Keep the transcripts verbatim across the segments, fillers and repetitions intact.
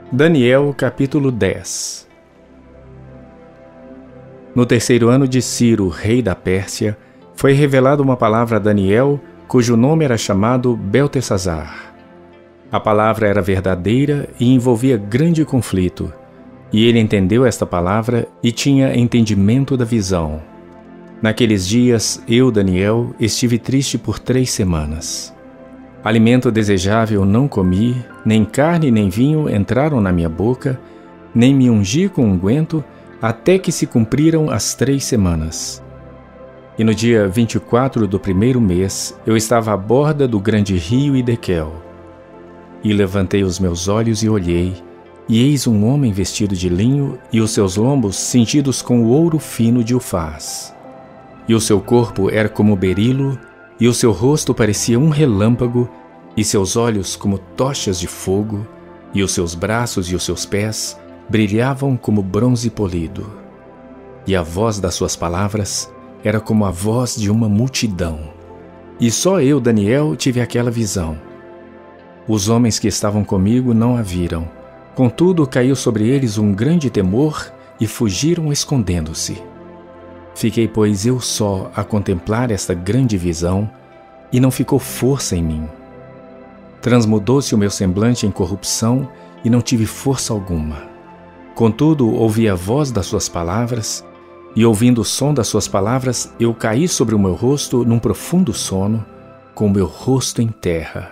Daniel capítulo dez. No terceiro ano de Ciro, rei da Pérsia, foi revelada uma palavra a Daniel, cujo nome era chamado Beltesazar. A palavra era verdadeira e envolvia grande conflito, e ele entendeu esta palavra e tinha entendimento da visão. Naqueles dias, eu, Daniel, estive triste por três semanas. Alimento desejável não comi, nem carne nem vinho entraram na minha boca, nem me ungi com unguento, até que se cumpriram as três semanas. E no dia vinte e quatro do primeiro mês, eu estava à borda do grande rio Idequel. E levantei os meus olhos e olhei, e eis um homem vestido de linho, e os seus lombos cingidos com o ouro fino de Ufaz. E o seu corpo era como berilo, e o seu rosto parecia um relâmpago, e seus olhos como tochas de fogo, e os seus braços e os seus pés brilhavam como bronze polido. E a voz das suas palavras era como a voz de uma multidão. E só eu, Daniel, tive aquela visão. Os homens que estavam comigo não a viram. Contudo, caiu sobre eles um grande temor e fugiram escondendo-se. Fiquei, pois, eu só a contemplar esta grande visão, e não ficou força em mim. Transmudou-se o meu semblante em corrupção, e não tive força alguma. Contudo, ouvi a voz das suas palavras, e ouvindo o som das suas palavras, eu caí sobre o meu rosto num profundo sono, com o meu rosto em terra.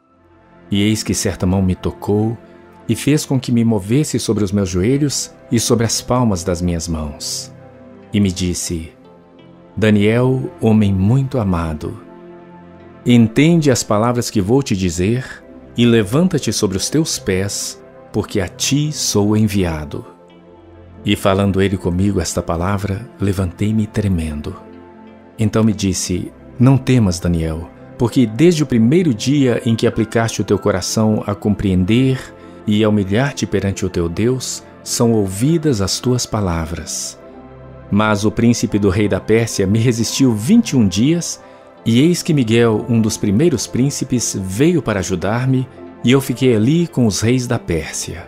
E eis que certa mão me tocou, e fez com que me movesse sobre os meus joelhos e sobre as palmas das minhas mãos. E me disse: Daniel, homem muito amado, entende as palavras que vou te dizer e levanta-te sobre os teus pés, porque a ti sou enviado. E falando ele comigo esta palavra, levantei-me tremendo. Então me disse: não temas, Daniel, porque desde o primeiro dia em que aplicaste o teu coração a compreender e a humilhar-te perante o teu Deus, são ouvidas as tuas palavras. Mas o príncipe do rei da Pérsia me resistiu vinte e um dias, e eis que Miguel, um dos primeiros príncipes, veio para ajudar-me, e eu fiquei ali com os reis da Pérsia.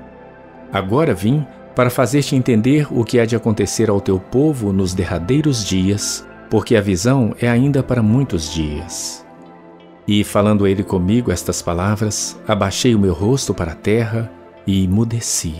Agora vim para fazer-te entender o que há de acontecer ao teu povo nos derradeiros dias, porque a visão é ainda para muitos dias. E, falando ele comigo estas palavras, abaixei o meu rosto para a terra e emudeci.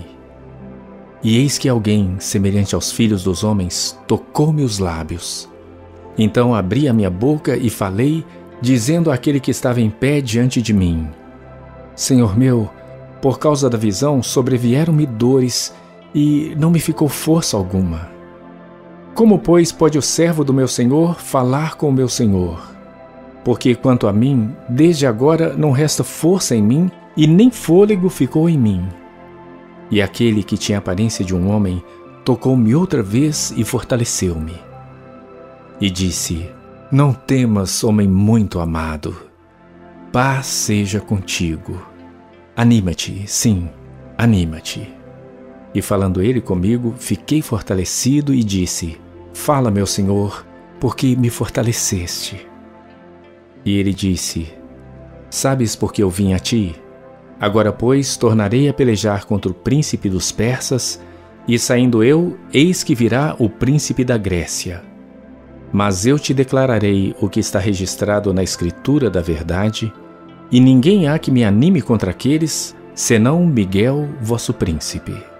E eis que alguém, semelhante aos filhos dos homens, tocou-me os lábios. Então abri a minha boca e falei, dizendo àquele que estava em pé diante de mim: Senhor meu, por causa da visão sobrevieram-me dores, e não me ficou força alguma. Como, pois, pode o servo do meu senhor falar com o meu senhor? Porque, quanto a mim, desde agora não resta força em mim, e nem fôlego ficou em mim. E aquele que tinha a aparência de um homem tocou-me outra vez e fortaleceu-me. E disse: não temas, homem muito amado. Paz seja contigo. Anima-te, sim, anima-te. E falando ele comigo, fiquei fortalecido e disse: fala, meu senhor, porque me fortaleceste. E ele disse: sabes por que eu vim a ti? Agora, pois, tornarei a pelejar contra o príncipe dos persas, e saindo eu, eis que virá o príncipe da Grécia. Mas eu te declararei o que está registrado na escritura da verdade, e ninguém há que me anime contra aqueles, senão Miguel, vosso príncipe.